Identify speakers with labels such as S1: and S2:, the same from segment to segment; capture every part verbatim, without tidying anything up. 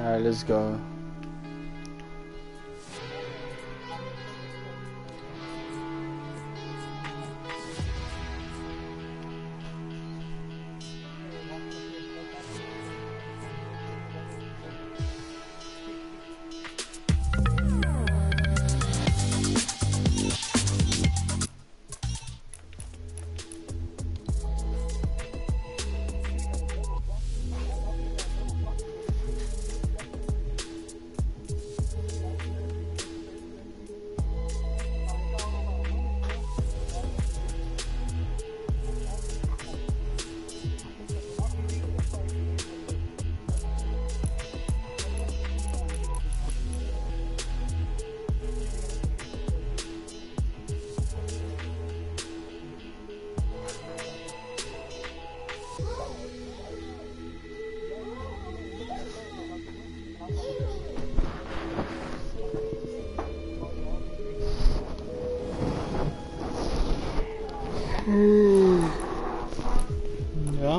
S1: Alright, let's go. Yeah.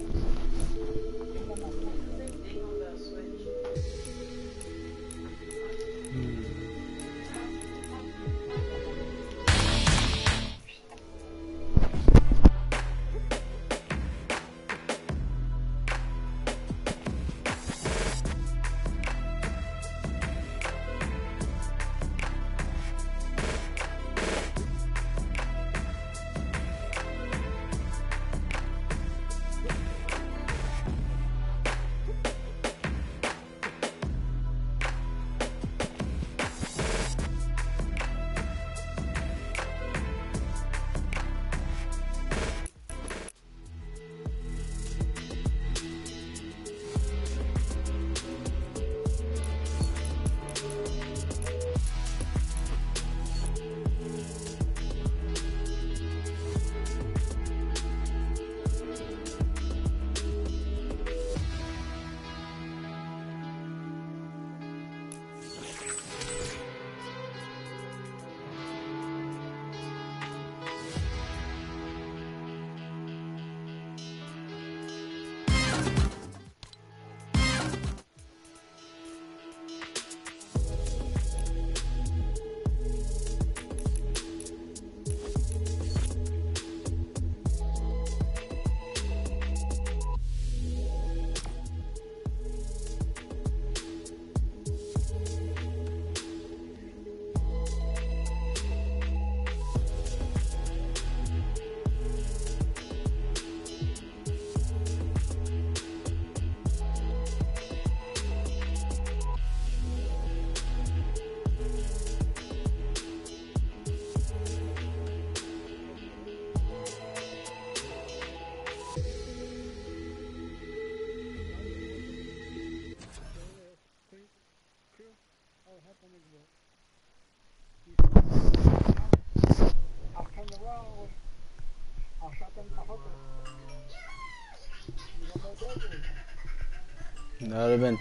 S1: That would have been.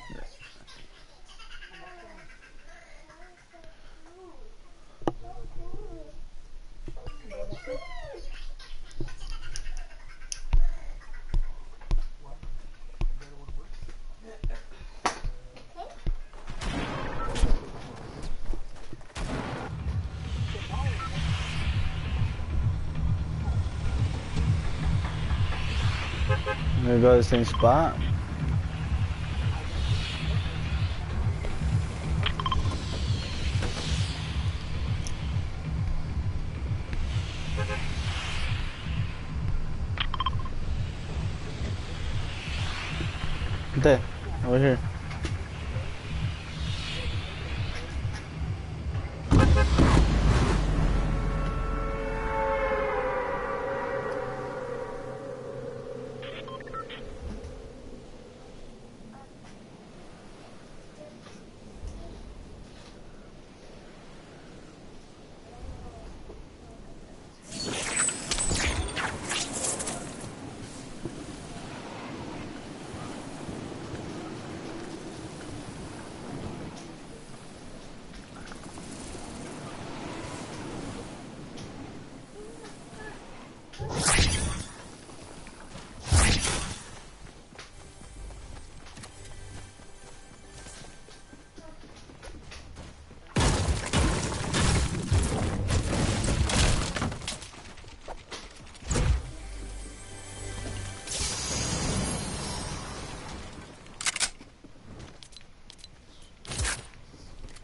S1: Maybe go to the same spot. There, over here.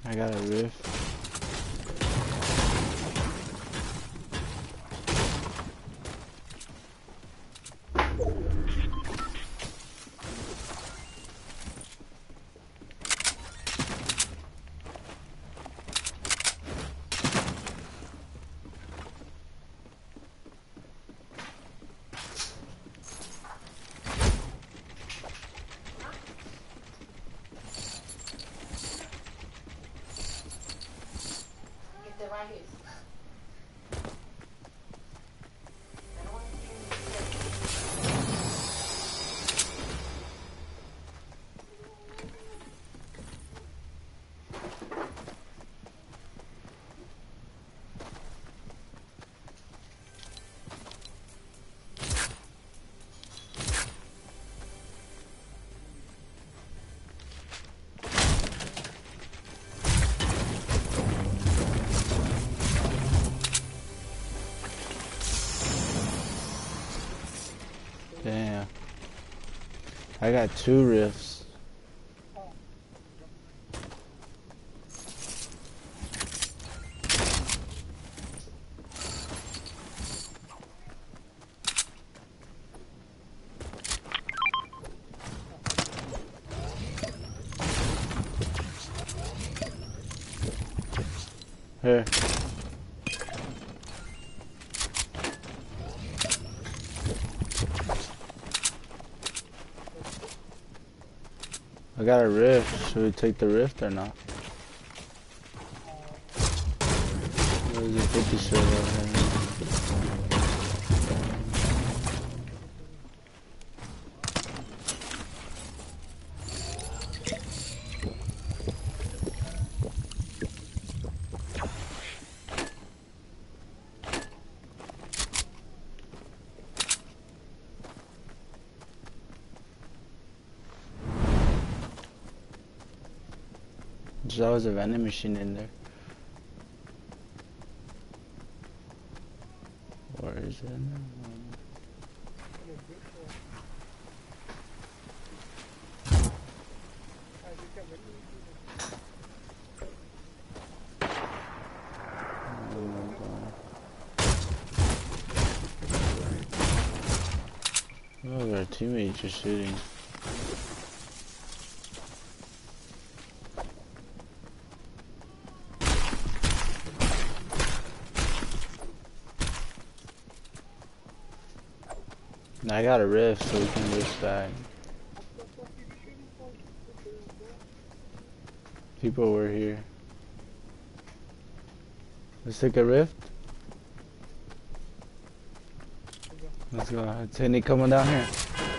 S1: I got a rift. Damn. I got two rifts. Here. I got a rift. Should we take the rift or not? There's a fifty shirt over here. There's always a vending machine in there. Or is it? Oh, our teammates are shooting. I got a rift, so we can rift back. People were here. Let's take a rift. Let's go. Is any coming down here?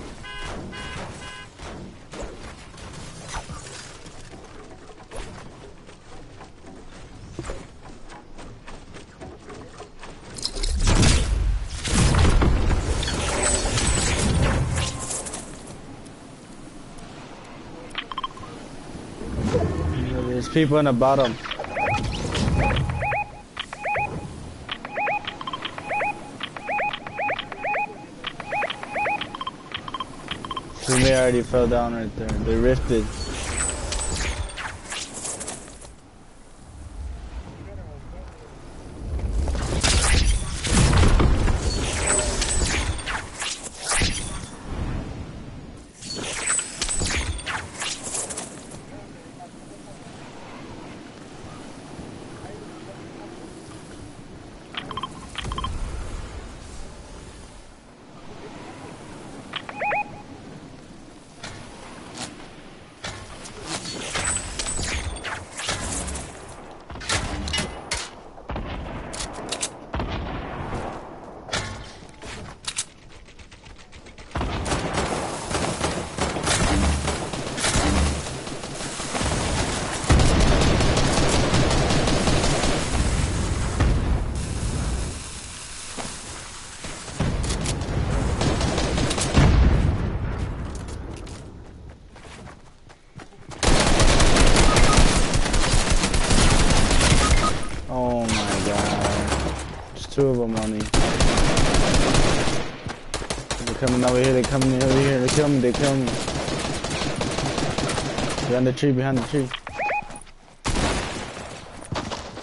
S1: There's people in the bottom. They already fell down right there. They rifted. Two of them on me. They're coming over here, they're coming over here, they kill me, they kill me. Behind the tree, behind the tree.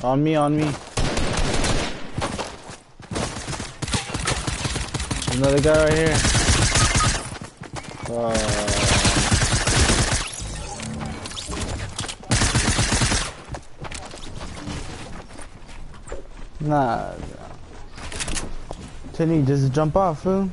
S1: On me, on me. Another guy right here. Uh, nah. Tenny, just jump off, fool.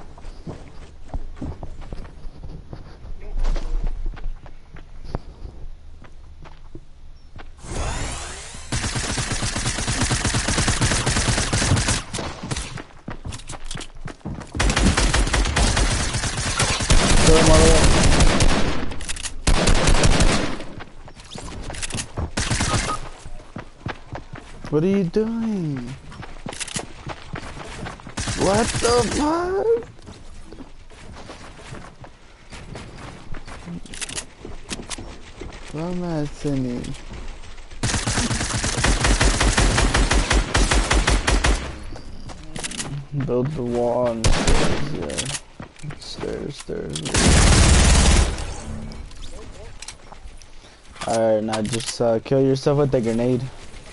S1: What are you doing? What the fuck? What am I sending? Build the wall and stairs, yeah. Stairs, stairs. Alright, now just uh, kill yourself with the grenade.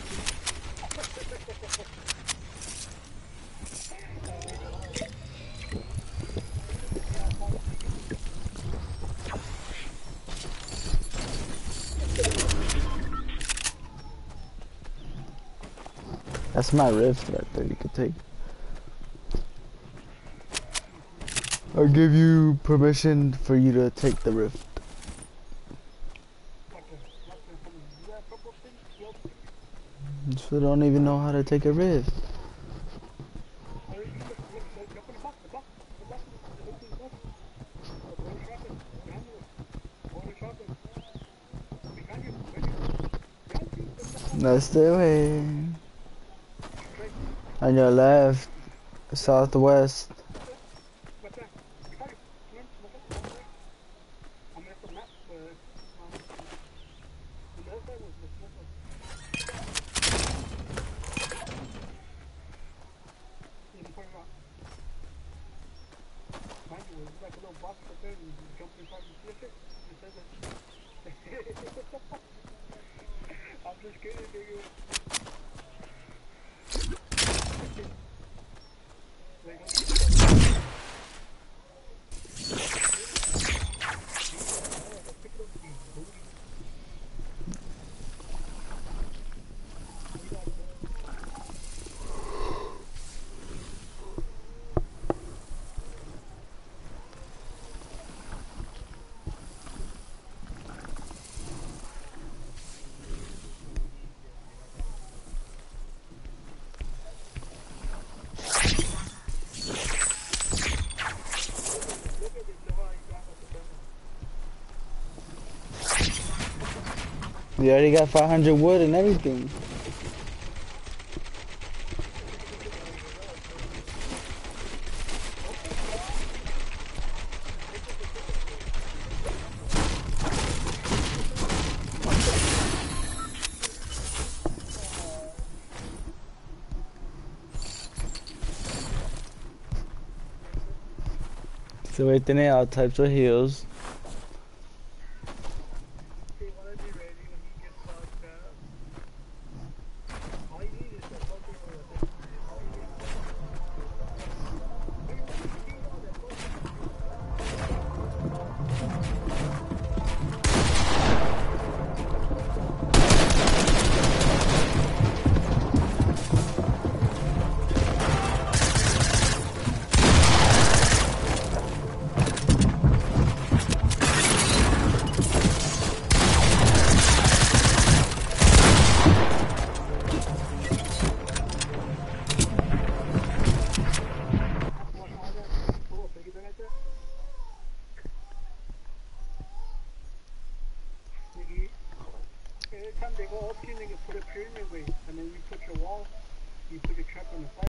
S1: That's my rift right there, you can take. I'll give you permission for you to take the rift. So don't even know how to take a rift. No, stay away. On your left, southwest. You already got five hundred wood and everything. So we tiene all types of heals.